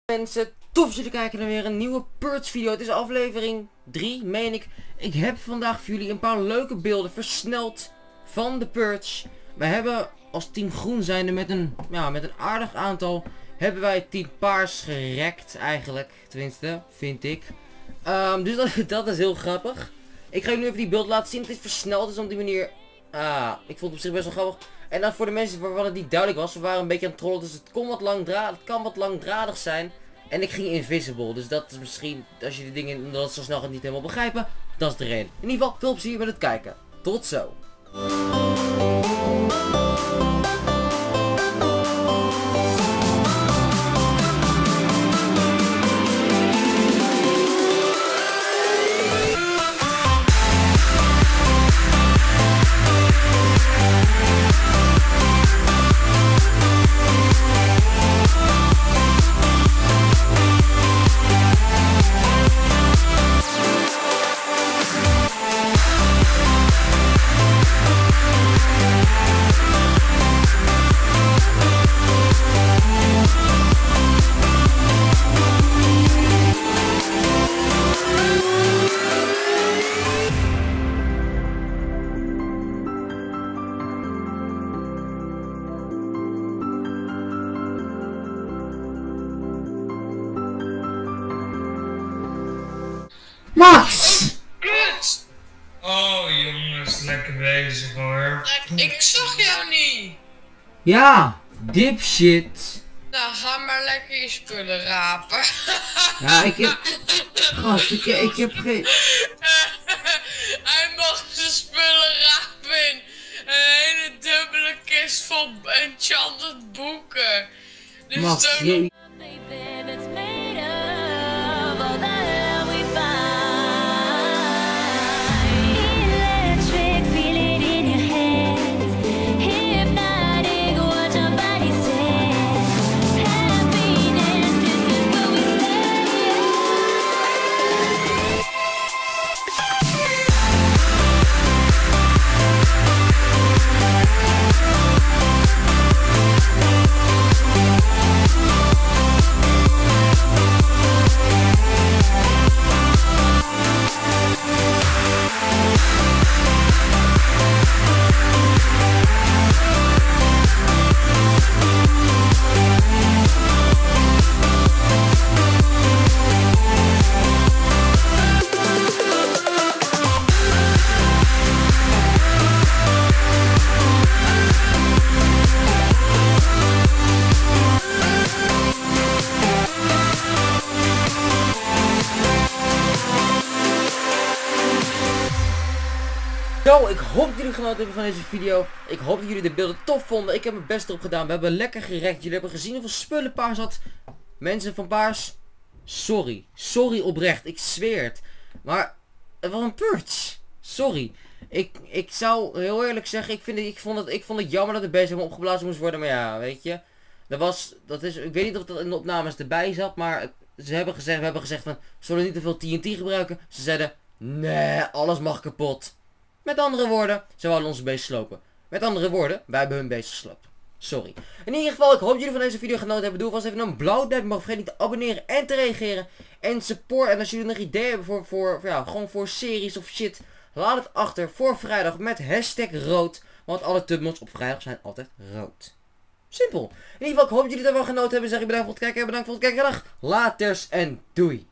Mensen, tof dat jullie kijken naar weer een nieuwe Purge video. Het is aflevering 3, meen ik. Ik heb vandaag voor jullie een paar leuke beelden versneld van de Purge. We hebben als team groen zijnde met een aardig aantal, hebben wij het team paars gerekt eigenlijk. Tenminste, vind ik. Dus dat is heel grappig. Ik ga jullie nu even die beeld laten zien. Het is versneld, dus op die manier... ik vond het op zich best wel grappig. En dan voor de mensen waarvan het niet duidelijk was, we waren een beetje aan het trollen, dus het kan wat langdradig zijn. En ik ging invisible, dus dat is misschien, als je die dingen dat zo snel gaat niet helemaal begrijpen, dat is de reden. In ieder geval, veel plezier met het kijken. Tot zo. Max! Kut! Oh jongens, lekker bezig hoor. Ik zag jou niet. Ja, dipshit. Nou, ga maar lekker je spullen rapen. Ja, ik heb... Gast, ik heb geen... Hij mag zijn spullen rapen in een hele dubbele kist vol enchanted boeken. Dus Max, toen... Zo, ik hoop dat jullie genoten hebben van deze video. Ik hoop dat jullie de beelden tof vonden. Ik heb mijn best erop gedaan. We hebben lekker gerekt. Jullie hebben gezien hoeveel spullen Paars had. Mensen van Paars, sorry. Sorry oprecht. Ik zweer het. Maar het was een Purge. Sorry. Ik zou heel eerlijk zeggen, ik vond het jammer dat de bezem opgeblazen moest worden. Maar ja, weet je. Ik weet niet of dat in de opnames erbij zat. Maar we hebben gezegd van, zullen we niet te veel TNT gebruiken? Ze zeiden, nee, alles mag kapot. Met andere woorden, ze wilden onze beest slopen. Met andere woorden, wij hebben hun beest gesloopt. Sorry. In ieder geval, ik hoop dat jullie van deze video genoten hebben. Doe vast even een blauw duimpje, maar vergeet niet te abonneren en te reageren. En support. En als jullie nog ideeën hebben gewoon voor series of shit, laat het achter voor vrijdag met #rood. Want alle tubmods op vrijdag zijn altijd rood. Simpel. In ieder geval, ik hoop dat jullie ervan genoten hebben. Zeg ik bedankt voor het kijken. Bedankt voor het kijken. Dag. Laters en doei.